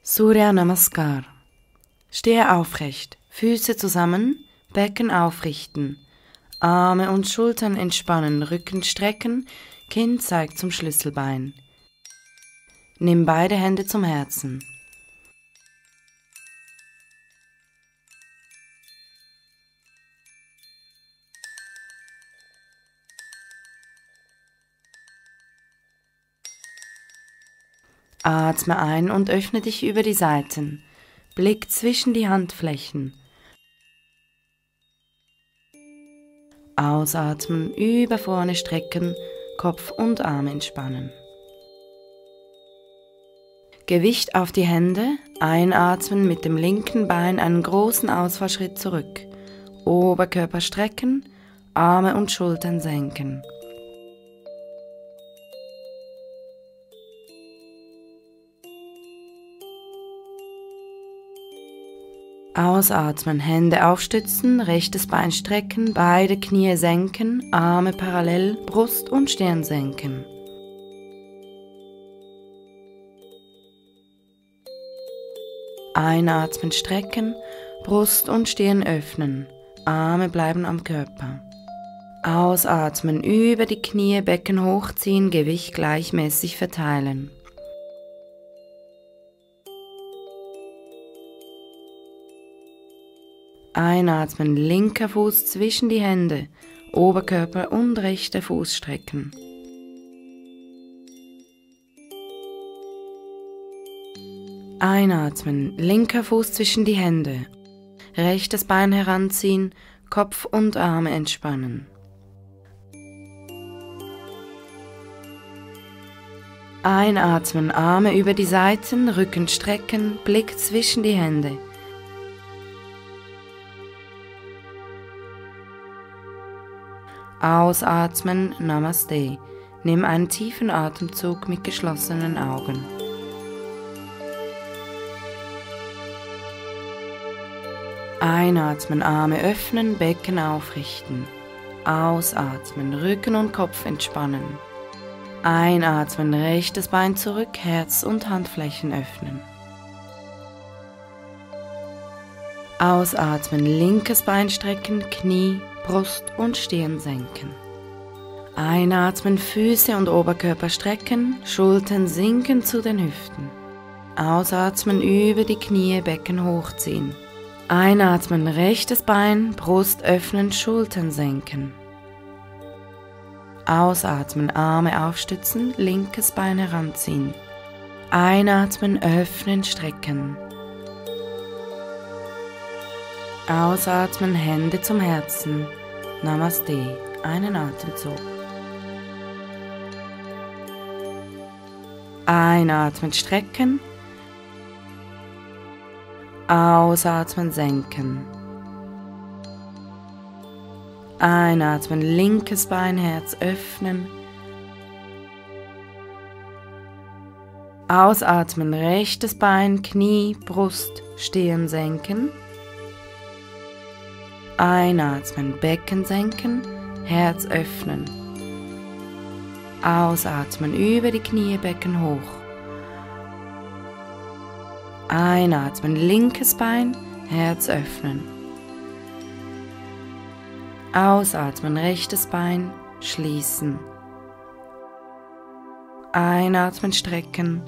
Surya Namaskar. Stehe aufrecht, Füße zusammen, Becken aufrichten, Arme und Schultern entspannen, Rücken strecken, Kinn zeigt zum Schlüsselbein. Nimm beide Hände zum Herzen. Atme ein und öffne dich über die Seiten. Blick zwischen die Handflächen. Ausatmen, über vorne strecken, Kopf und Arme entspannen. Gewicht auf die Hände, einatmen, mit dem linken Bein einen großen Ausfallschritt zurück. Oberkörper strecken, Arme und Schultern senken. Ausatmen, Hände aufstützen, rechtes Bein strecken, beide Knie senken, Arme parallel, Brust und Stirn senken. Einatmen, strecken, Brust und Stirn öffnen, Arme bleiben am Körper. Ausatmen, über die Knie, Becken hochziehen, Gewicht gleichmäßig verteilen. Einatmen, linker Fuß zwischen die Hände, Oberkörper und rechter Fuß strecken. Einatmen, linker Fuß zwischen die Hände, rechtes Bein heranziehen, Kopf und Arme entspannen. Einatmen, Arme über die Seiten, Rücken strecken, Blick zwischen die Hände. Ausatmen, Namaste. Nimm einen tiefen Atemzug mit geschlossenen Augen. Einatmen, Arme öffnen, Becken aufrichten. Ausatmen, Rücken und Kopf entspannen. Einatmen, rechtes Bein zurück, Herz und Handflächen öffnen. Ausatmen, linkes Bein strecken, Knie, Brust und Stirn senken. Einatmen, Füße und Oberkörper strecken, Schultern sinken zu den Hüften. Ausatmen, über die Knie, Becken hochziehen. Einatmen, rechtes Bein, Brust öffnen, Schultern senken. Ausatmen, Arme aufstützen, linkes Bein heranziehen. Einatmen, öffnen, strecken. Ausatmen, Hände zum Herzen. Namaste. Einen Atemzug. Einatmen, strecken. Ausatmen, senken. Einatmen, linkes Bein, Herz öffnen. Ausatmen, rechtes Bein, Knie, Brust, Stirn senken. Einatmen, Becken senken, Herz öffnen. Ausatmen, über die Knie, Becken hoch. Einatmen, linkes Bein, Herz öffnen. Ausatmen, rechtes Bein, schließen. Einatmen, strecken.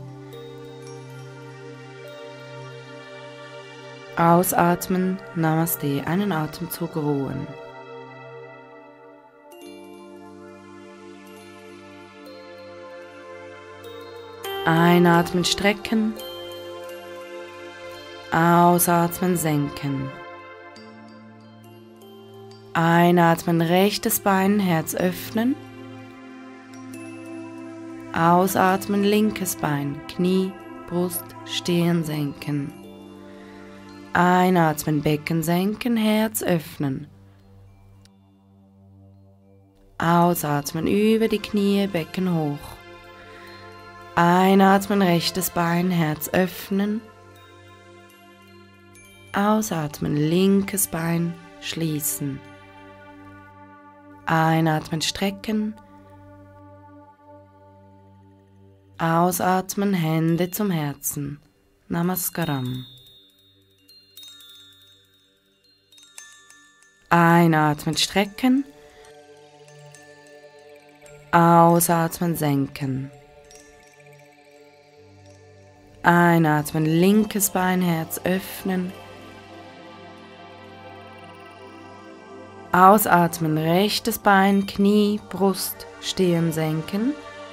Ausatmen, Namaste, einen Atemzug ruhen. Einatmen, strecken. Ausatmen, senken. Einatmen, rechtes Bein, Herz öffnen. Ausatmen, linkes Bein, Knie, Brust, Stirn senken. Einatmen, Becken senken, Herz öffnen. Ausatmen, über die Knie, Becken hoch. Einatmen, rechtes Bein, Herz öffnen. Ausatmen, linkes Bein, schließen. Einatmen, strecken. Ausatmen, Hände zum Herzen. Namaskaram. Einatmen, strecken. Ausatmen, senken. Einatmen, linkes Bein, Herz öffnen. Ausatmen, rechtes Bein, Knie, Brust, Stirn senken.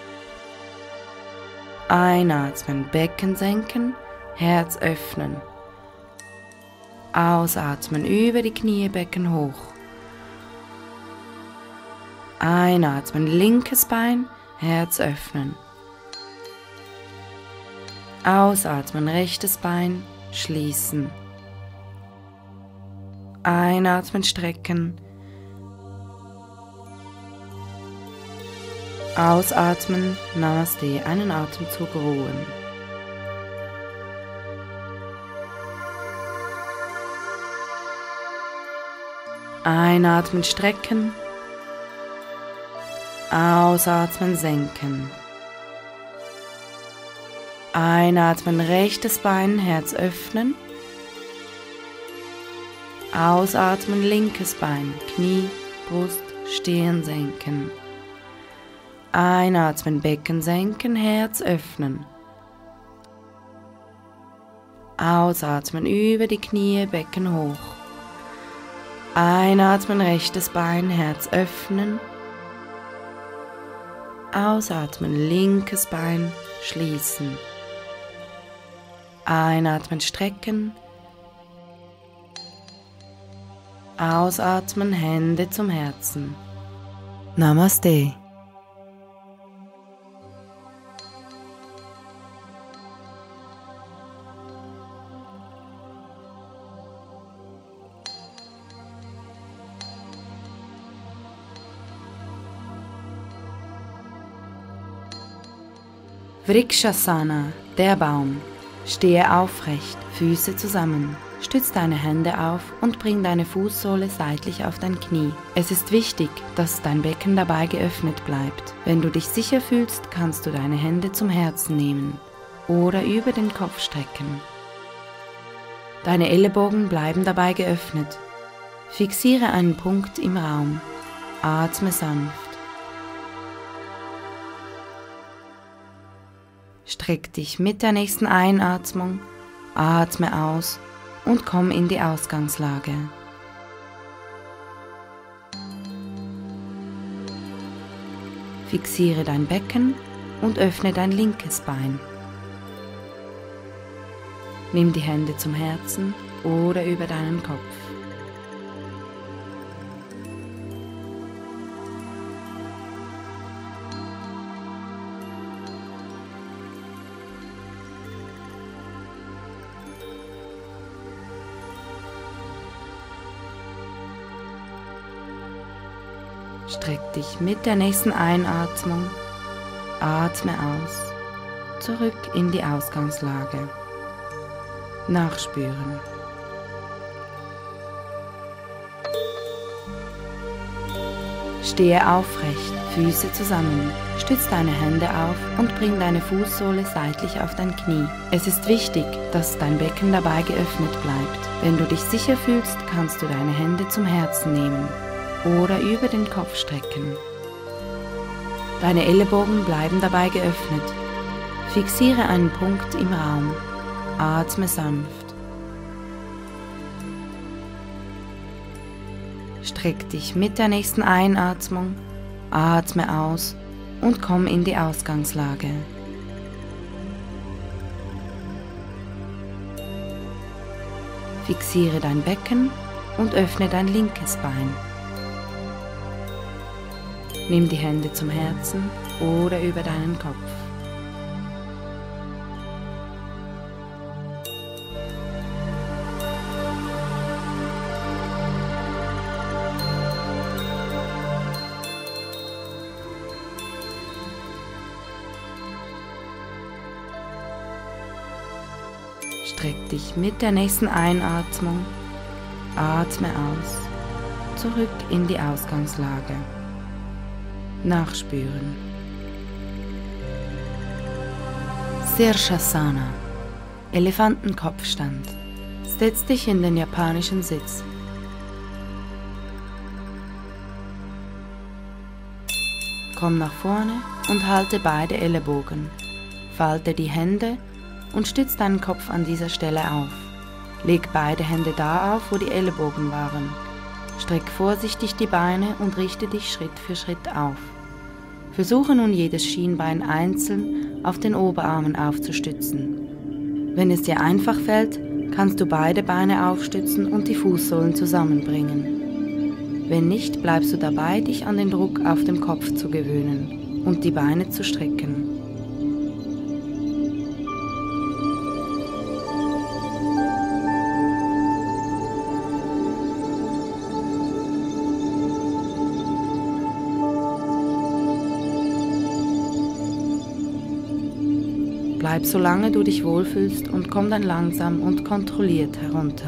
Einatmen, Becken senken, Herz öffnen. Ausatmen, über die Knie, Becken hoch. Einatmen, linkes Bein, Herz öffnen. Ausatmen, rechtes Bein, schließen. Einatmen, strecken. Ausatmen, Namaste, einen Atemzug ruhen. Einatmen, strecken. Ausatmen, senken. Einatmen, rechtes Bein, Herz öffnen. Ausatmen, linkes Bein, Knie, Brust, Stirn senken. Einatmen, Becken senken, Herz öffnen. Ausatmen, über die Knie, Becken hoch. Einatmen, rechtes Bein, Herz öffnen. Ausatmen, linkes Bein, schließen. Einatmen, strecken. Ausatmen, Hände zum Herzen. Namaste. Vrikshasana, der Baum. Stehe aufrecht, Füße zusammen. Stütz deine Hände auf und bring deine Fußsohle seitlich auf dein Knie. Es ist wichtig, dass dein Becken dabei geöffnet bleibt. Wenn du dich sicher fühlst, kannst du deine Hände zum Herzen nehmen oder über den Kopf strecken. Deine Ellenbogen bleiben dabei geöffnet. Fixiere einen Punkt im Raum. Atme sanft. Streck dich mit der nächsten Einatmung, atme aus und komm in die Ausgangslage. Fixiere dein Becken und öffne dein linkes Bein. Nimm die Hände zum Herzen oder über deinen Kopf. Streck dich mit der nächsten Einatmung, atme aus, zurück in die Ausgangslage. Nachspüren. Stehe aufrecht, Füße zusammen, stütz deine Hände auf und bring deine Fußsohle seitlich auf dein Knie. Es ist wichtig, dass dein Becken dabei geöffnet bleibt. Wenn du dich sicher fühlst, kannst du deine Hände zum Herzen nehmen oder über den Kopf strecken. Deine Ellenbogen bleiben dabei geöffnet. Fixiere einen Punkt im Raum. Atme sanft. Streck dich mit der nächsten Einatmung, atme aus und komm in die Ausgangslage. Fixiere dein Becken und öffne dein linkes Bein. Nimm die Hände zum Herzen oder über deinen Kopf. Streck dich mit der nächsten Einatmung, atme aus, zurück in die Ausgangslage. Nachspüren. Sirsasana. Elefantenkopfstand. Setz dich in den japanischen Sitz. Komm nach vorne und halte beide Ellenbogen. Falte die Hände und stütz deinen Kopf an dieser Stelle auf. Leg beide Hände da auf, wo die Ellenbogen waren. Streck vorsichtig die Beine und richte dich Schritt für Schritt auf. Versuche nun jedes Schienbein einzeln auf den Oberarmen aufzustützen. Wenn es dir einfach fällt, kannst du beide Beine aufstützen und die Fußsohlen zusammenbringen. Wenn nicht, bleibst du dabei, dich an den Druck auf dem Kopf zu gewöhnen und die Beine zu strecken. Bleib so lange du dich wohlfühlst und komm dann langsam und kontrolliert herunter.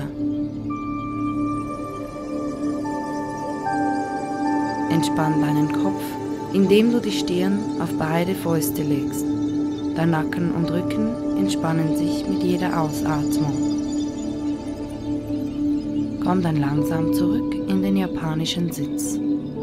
Entspann deinen Kopf, indem du die Stirn auf beide Fäuste legst. Dein Nacken und Rücken entspannen sich mit jeder Ausatmung. Komm dann langsam zurück in den japanischen Sitz.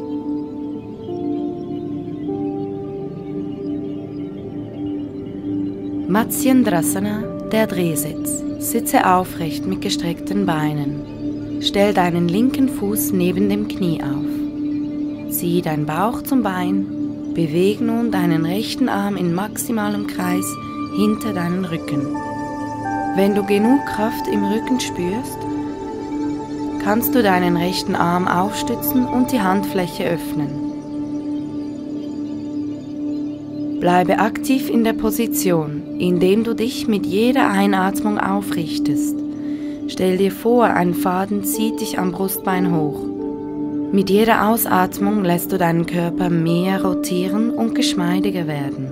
Matsyendrasana, der Drehsitz. Sitze aufrecht mit gestreckten Beinen. Stell deinen linken Fuß neben dem Knie auf. Zieh deinen Bauch zum Bein. Beweg nun deinen rechten Arm in maximalem Kreis hinter deinen Rücken. Wenn du genug Kraft im Rücken spürst, kannst du deinen rechten Arm aufstützen und die Handfläche öffnen. Bleibe aktiv in der Position, indem du dich mit jeder Einatmung aufrichtest. Stell dir vor, ein Faden zieht dich am Brustbein hoch. Mit jeder Ausatmung lässt du deinen Körper mehr rotieren und geschmeidiger werden.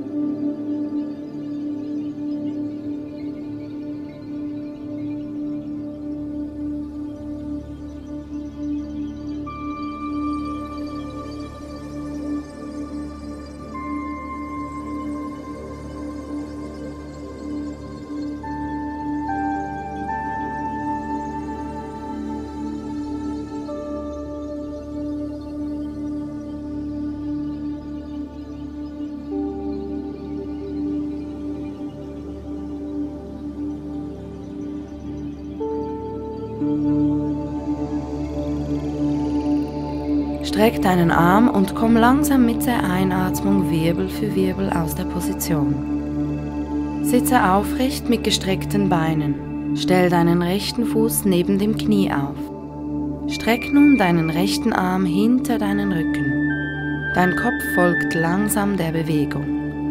Streck deinen Arm und komm langsam mit der Einatmung Wirbel für Wirbel aus der Position. Sitze aufrecht mit gestreckten Beinen. Stell deinen rechten Fuß neben dem Knie auf. Streck nun deinen rechten Arm hinter deinen Rücken. Dein Kopf folgt langsam der Bewegung.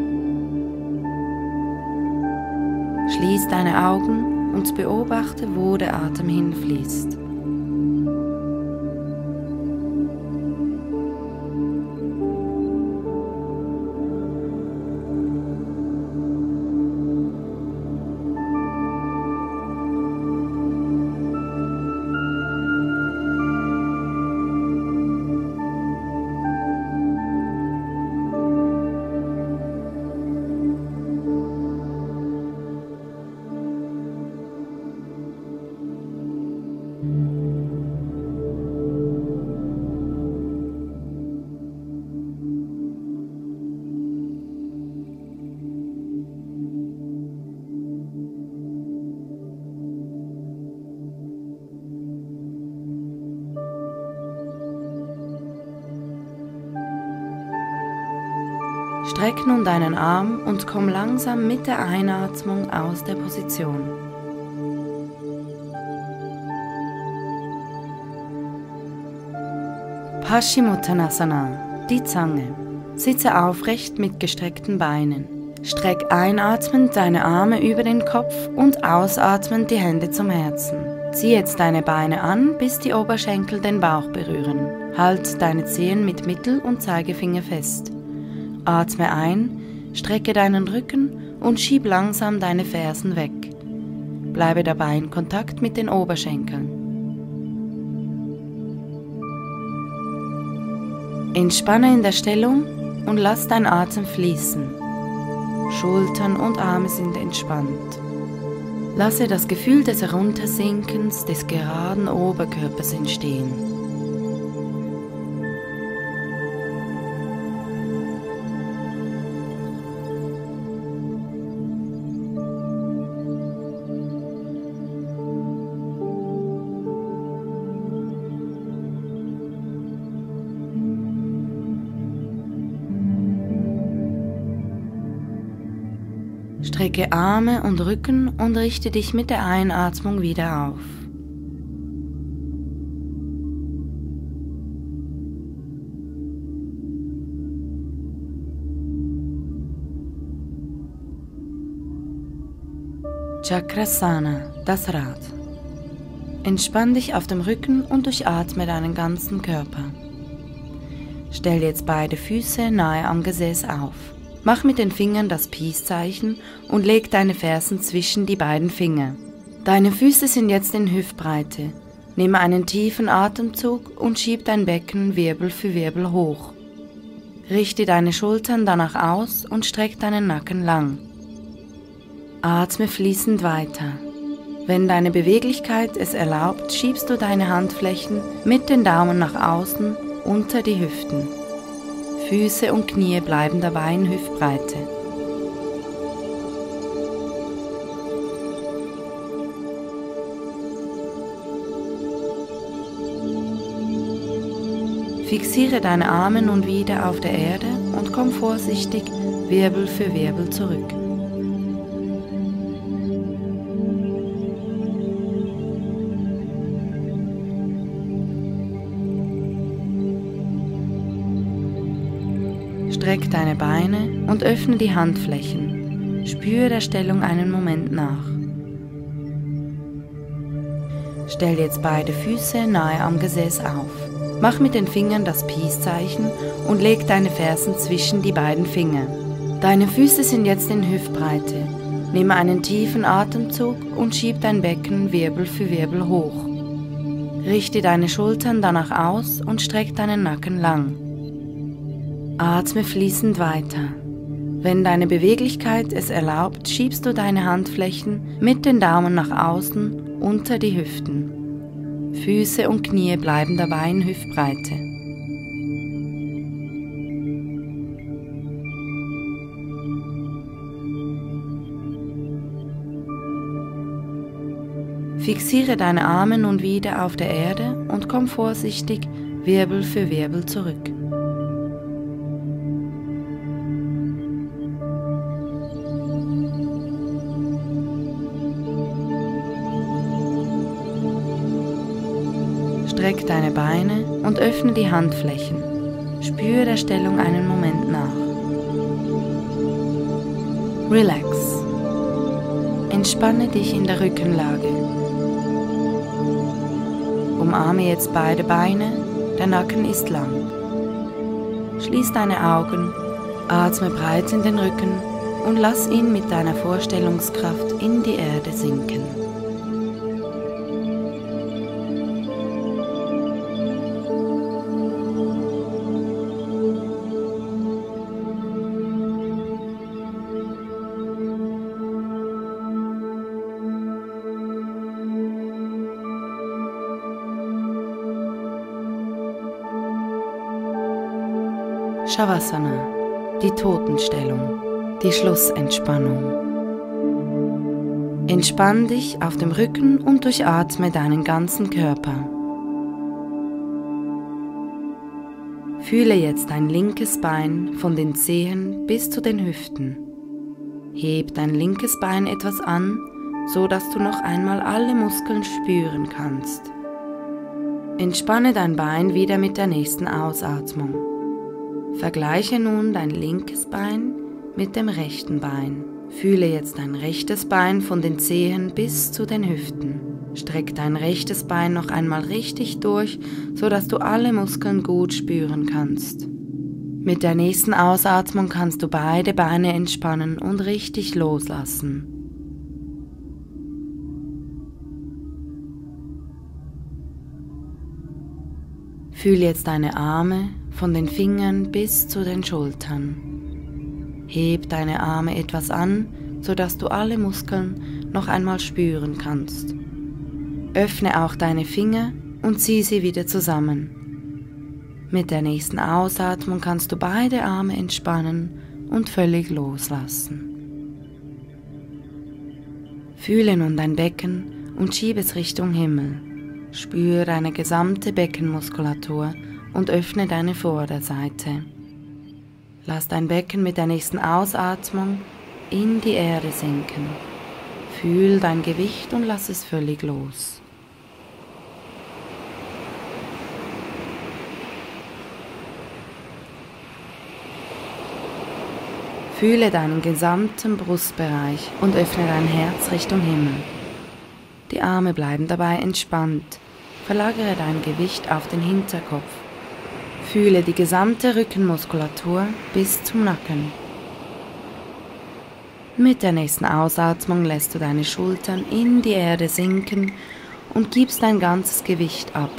Schließ deine Augen und beobachte, wo der Atem hinfließt. Streck nun deinen Arm und komm langsam mit der Einatmung aus der Position. Paschimottanasana, die Zange. Sitze aufrecht mit gestreckten Beinen. Streck einatmend deine Arme über den Kopf und ausatmend die Hände zum Herzen. Zieh jetzt deine Beine an, bis die Oberschenkel den Bauch berühren. Halt deine Zehen mit Mittel- und Zeigefinger fest. Atme ein, strecke deinen Rücken und schieb langsam deine Fersen weg. Bleibe dabei in Kontakt mit den Oberschenkeln. Entspanne in der Stellung und lass deinen Atem fließen. Schultern und Arme sind entspannt. Lasse das Gefühl des Heruntersinkens des geraden Oberkörpers entstehen. Strecke Arme und Rücken und richte dich mit der Einatmung wieder auf. Chakrasana, das Rad. Entspann dich auf dem Rücken und durchatme deinen ganzen Körper. Stell jetzt beide Füße nahe am Gesäß auf. Mach mit den Fingern das Peace-Zeichen und leg deine Fersen zwischen die beiden Finger. Deine Füße sind jetzt in Hüftbreite. Nehme einen tiefen Atemzug und schieb dein Becken Wirbel für Wirbel hoch. Richte deine Schultern danach aus und streck deinen Nacken lang. Atme fließend weiter. Wenn deine Beweglichkeit es erlaubt, schiebst du deine Handflächen mit den Daumen nach außen unter die Hüften. Füße und Knie bleiben dabei in Hüftbreite. Fixiere deine Arme nun wieder auf der Erde und komm vorsichtig Wirbel für Wirbel zurück. Streck deine Beine und öffne die Handflächen. Spüre der Stellung einen Moment nach. Stell jetzt beide Füße nahe am Gesäß auf. Mach mit den Fingern das Peace-Zeichen und leg deine Fersen zwischen die beiden Finger. Deine Füße sind jetzt in Hüftbreite. Nehme einen tiefen Atemzug und schieb dein Becken Wirbel für Wirbel hoch. Richte deine Schultern danach aus und streck deinen Nacken lang. Atme fließend weiter. Wenn deine Beweglichkeit es erlaubt, schiebst du deine Handflächen mit den Daumen nach außen unter die Hüften. Füße und Knie bleiben dabei in Hüftbreite. Fixiere deine Arme nun wieder auf der Erde und komm vorsichtig Wirbel für Wirbel zurück. Streck deine Beine und öffne die Handflächen. Spüre der Stellung einen Moment nach. Relax. Entspanne dich in der Rückenlage. Umarme jetzt beide Beine, der Nacken ist lang. Schließ deine Augen, atme breit in den Rücken und lass ihn mit deiner Vorstellungskraft in die Erde sinken. Shavasana, die Totenstellung, die Schlussentspannung. Entspann dich auf dem Rücken und durchatme deinen ganzen Körper. Fühle jetzt dein linkes Bein von den Zehen bis zu den Hüften. Heb dein linkes Bein etwas an, so dass du noch einmal alle Muskeln spüren kannst. Entspanne dein Bein wieder mit der nächsten Ausatmung. Vergleiche nun dein linkes Bein mit dem rechten Bein. Fühle jetzt dein rechtes Bein von den Zehen bis zu den Hüften. Streck dein rechtes Bein noch einmal richtig durch, sodass du alle Muskeln gut spüren kannst. Mit der nächsten Ausatmung kannst du beide Beine entspannen und richtig loslassen. Fühl jetzt deine Arme von den Fingern bis zu den Schultern. Heb deine Arme etwas an, sodass du alle Muskeln noch einmal spüren kannst. Öffne auch deine Finger und zieh sie wieder zusammen. Mit der nächsten Ausatmung kannst du beide Arme entspannen und völlig loslassen. Fühle nun dein Becken und schiebe es Richtung Himmel. Spüre deine gesamte Beckenmuskulatur und öffne deine Vorderseite. Lass dein Becken mit der nächsten Ausatmung in die Erde sinken. Fühl dein Gewicht und lass es völlig los. Fühle deinen gesamten Brustbereich und öffne dein Herz Richtung Himmel. Die Arme bleiben dabei entspannt. Verlagere dein Gewicht auf den Hinterkopf. Fühle die gesamte Rückenmuskulatur bis zum Nacken. Mit der nächsten Ausatmung lässt du deine Schultern in die Erde sinken und gibst dein ganzes Gewicht ab.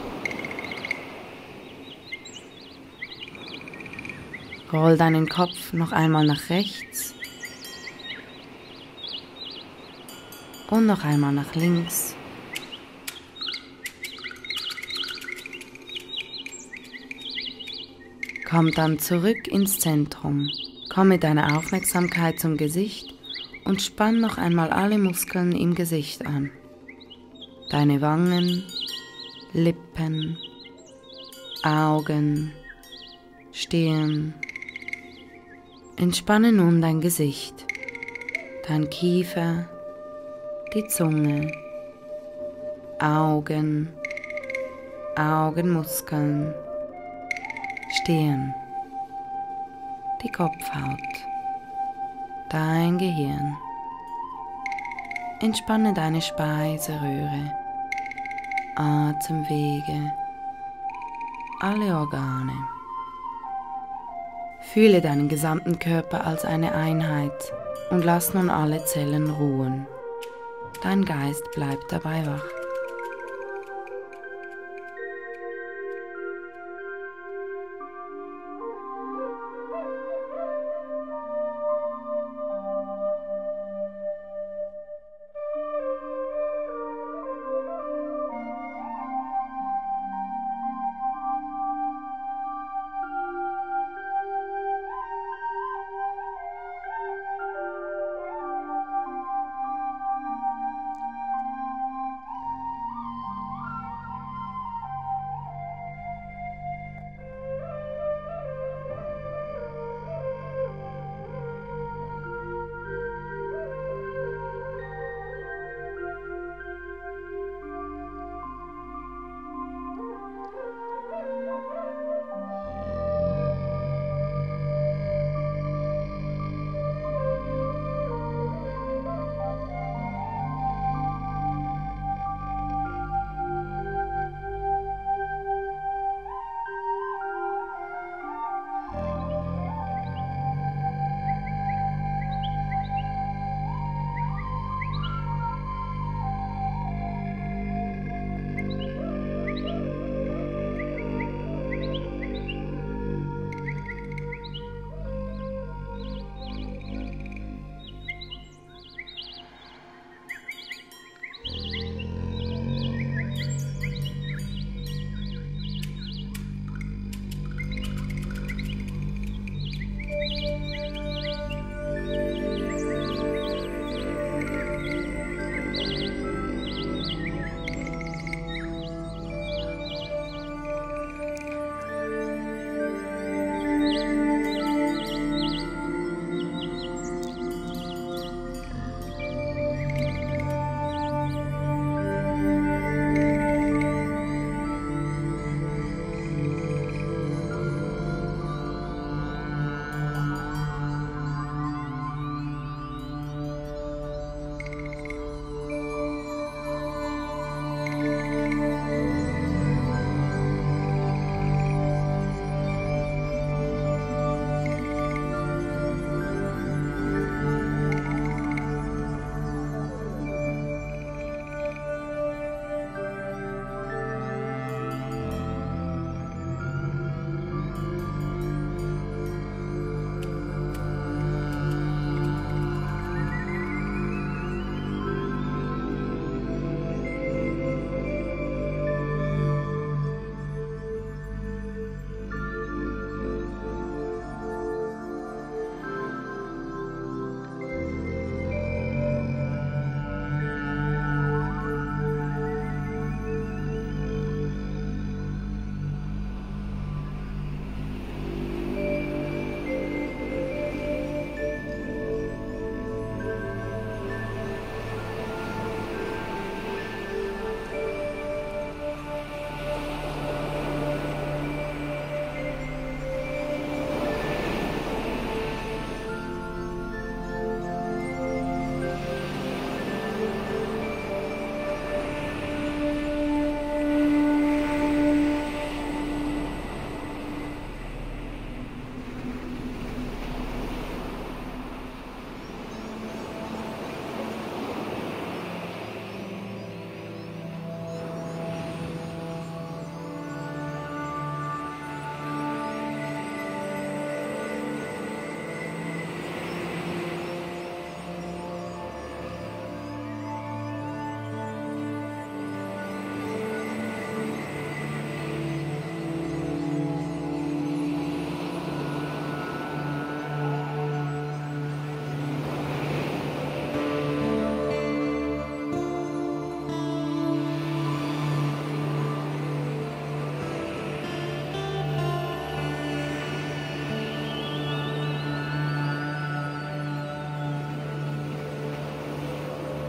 Roll deinen Kopf noch einmal nach rechts und noch einmal nach links. Komm dann zurück ins Zentrum. Komm mit deiner Aufmerksamkeit zum Gesicht und spann noch einmal alle Muskeln im Gesicht an. Deine Wangen, Lippen, Augen, Stirn. Entspanne nun dein Gesicht, dein Kiefer, die Zunge, Augen, Augenmuskeln, Stirn, die Kopfhaut, dein Gehirn. Entspanne deine Speiseröhre, Atemwege, alle Organe. Fühle deinen gesamten Körper als eine Einheit und lass nun alle Zellen ruhen. Dein Geist bleibt dabei wach.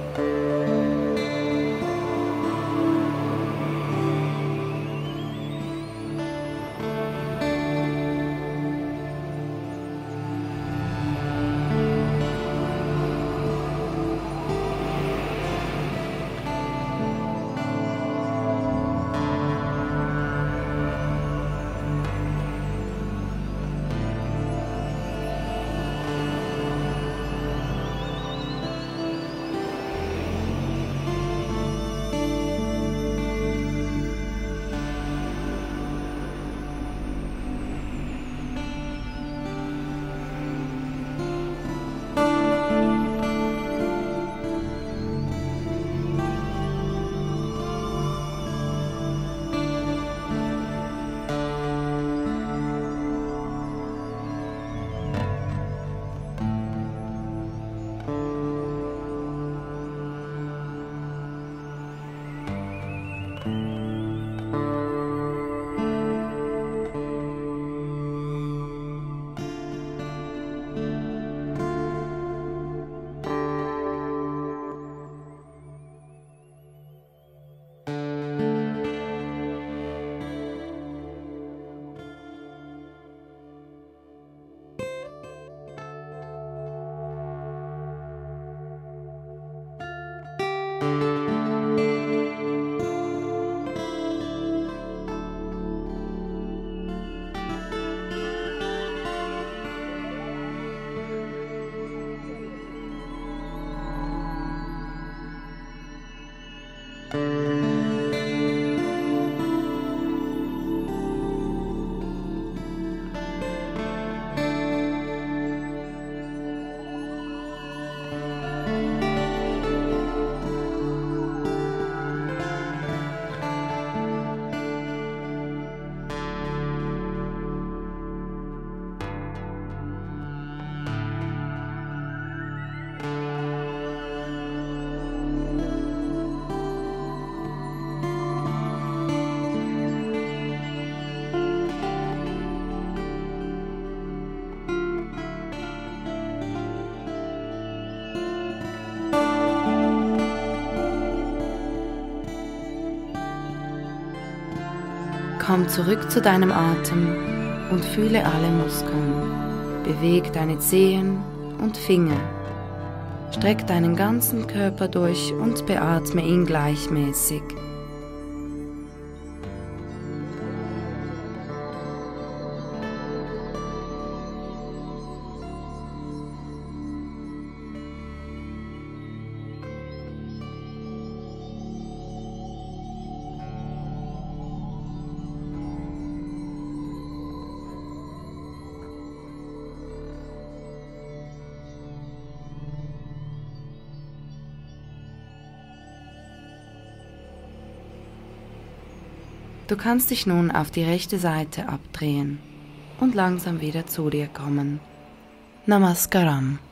Komm zurück zu deinem Atem und fühle alle Muskeln. Beweg deine Zehen und Finger. Streck deinen ganzen Körper durch und beatme ihn gleichmäßig. Du kannst dich nun auf die rechte Seite abdrehen und langsam wieder zu dir kommen. Namaskaram.